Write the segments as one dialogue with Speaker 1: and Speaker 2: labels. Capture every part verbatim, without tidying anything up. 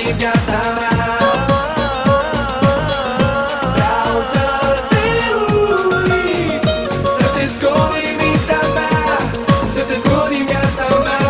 Speaker 1: din viața mea. Vreau să te uit, să te scot din mintea mea, să te scot din viața mea.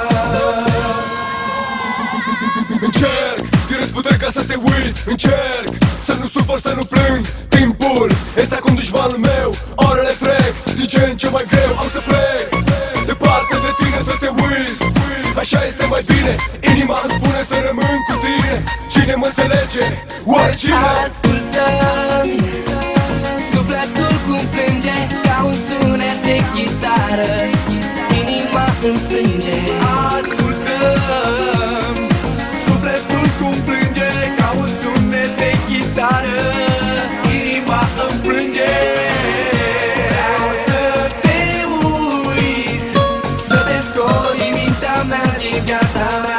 Speaker 2: Încerc din răzputeri ca să te uit, încerc să nu sufăr, să nu plâng. Timpul este acum dușmanul meu, orele trec din ce în ce mai greu. Am să plec departe de tine, să te uit, așa este mai bine. Inima îmi spune să rămân cu tine. Cine mă înțelege? Oare cine?
Speaker 1: Ascultă-mi, sufletul cum plânge ca un sunet de chitară, inima îmi frânge.
Speaker 3: Ascultă-mi, sufletul cum plânge ca un sunet de chitară, inima îmi plânge.
Speaker 1: Vreau să te uit, să te scot din mintea mea, din viața mea.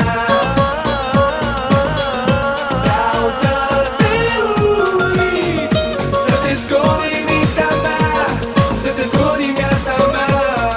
Speaker 1: Vreau să te uit, să te scot din mintea mea, să te scot din viața mea.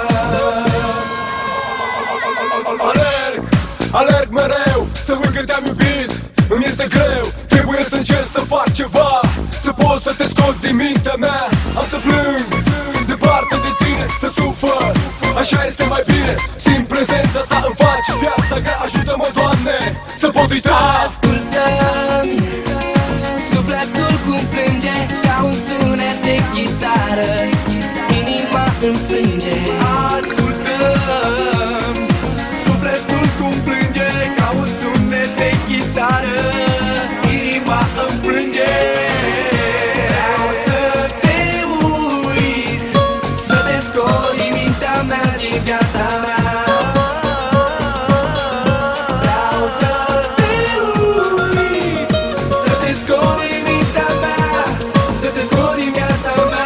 Speaker 2: Alerg, alerg mereu, să uit că te-am iubit. Îmi este greu, trebuie să încerc să fac ceva, să pot să te scot din mintea mea. Am să plâng departe de tine, să sufăr, așa este mai bine. Simt prezența ta, îmi faci viața grea. Ajută-mă, Doamne, să pot uita.
Speaker 1: Ascultă-mi, sufletul cum plânge ca un sunet de chitară, inima îmi frânge.
Speaker 3: Ascultă-mi, sufletul cum plânge ca un sunet de chitară, inima îmi plânge.
Speaker 1: Vreau să te uit, să te scot din mintea mea, din viața mea. Vreau să te uit, să te scot din mintea mea, să te scot din viața mea.